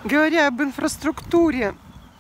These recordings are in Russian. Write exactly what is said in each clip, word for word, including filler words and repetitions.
Говоря об инфраструктуре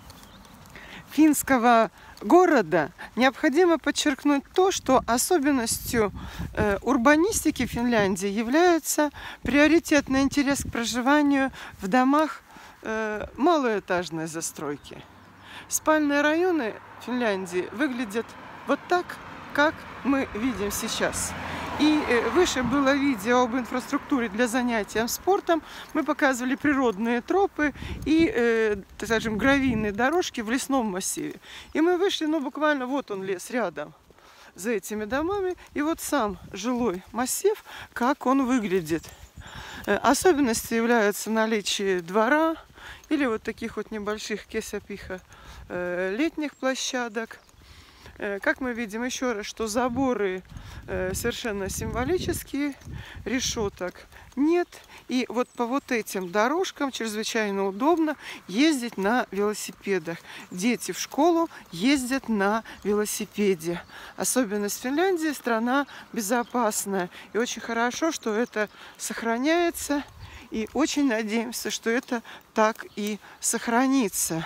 финского города, необходимо подчеркнуть то, что особенностью э, урбанистики Финляндии является приоритетный интерес к проживанию в домах э, малоэтажной застройки. Спальные районы Финляндии выглядят вот так, как мы видим сейчас. И выше было видео об инфраструктуре для занятия спортом. Мы показывали природные тропы и, э, так скажем, гравийные дорожки в лесном массиве. И мы вышли, ну, буквально вот он лес рядом за этими домами. И вот сам жилой массив, как он выглядит. Особенностью является наличие двора или вот таких вот небольших кесапиха э, летних площадок. Как мы видим еще раз, что заборы совершенно символические, решеток нет. И вот по вот этим дорожкам чрезвычайно удобно ездить на велосипедах. Дети в школу ездят на велосипеде. Особенность Финляндии — страна безопасная. И очень хорошо, что это сохраняется. И очень надеемся, что это так и сохранится.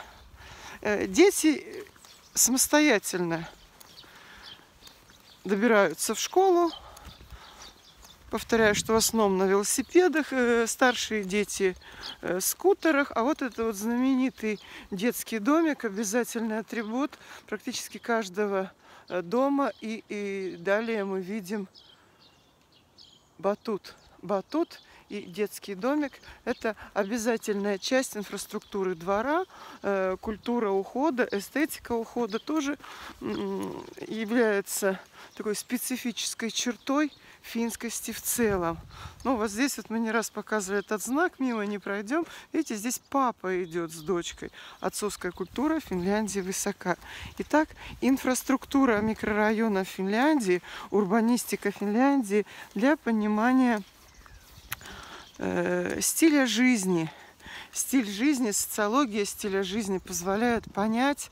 Дети самостоятельно добираются в школу. Повторяю, что в основном на велосипедах, старшие дети в скутерах. А вот это вот знаменитый детский домик, обязательный атрибут практически каждого дома. И, и далее мы видим батут. Батут и детский домик – это обязательная часть инфраструктуры двора. Э, культура ухода, эстетика ухода тоже является такой специфической чертой финскости в целом. Ну, вот здесь вот мы не раз показывали этот знак, мимо не пройдем. Видите, здесь папа идет с дочкой. Отцовская культура Финляндии высока. Итак, инфраструктура микрорайонов Финляндии, урбанистика Финляндии для понимания э, стиля жизни. Стиль жизни, социология стиля жизни позволяет понять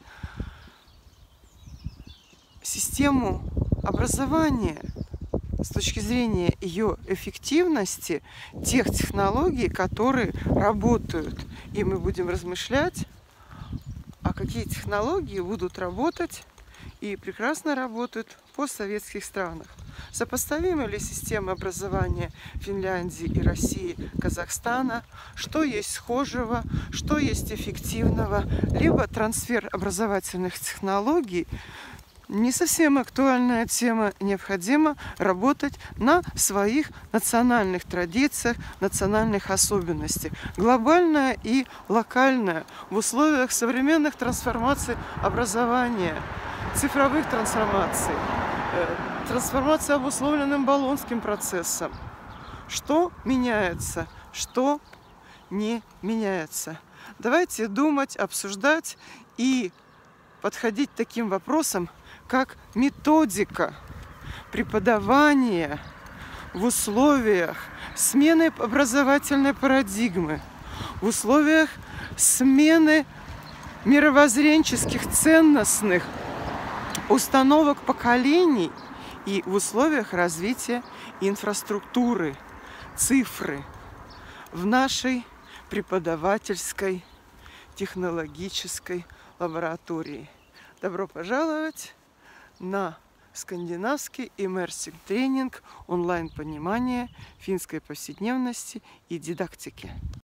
систему образования с точки зрения ее эффективности, тех технологий, которые работают. И мы будем размышлять, а какие технологии будут работать и прекрасно работают в постсоветских странах. Сопоставимы ли системы образования Финляндии и России, Казахстана? Что есть схожего, что есть эффективного? Либо трансфер образовательных технологий — не совсем актуальная тема. Необходимо работать на своих национальных традициях, национальных особенностях. Глобальная и локальная в условиях современных трансформаций образования, цифровых трансформаций, трансформации, обусловленным Болонским процессом. Что меняется, что не меняется? Давайте думать, обсуждать и подходить к таким вопросам, как методика преподавания в условиях смены образовательной парадигмы, в условиях смены мировоззренческих ценностных установок поколений и в условиях развития инфраструктуры, цифры в нашей преподавательской технологической лаборатории. Добро пожаловать на скандинавский иммерсив тренинг онлайн-понимания финской повседневности и дидактики.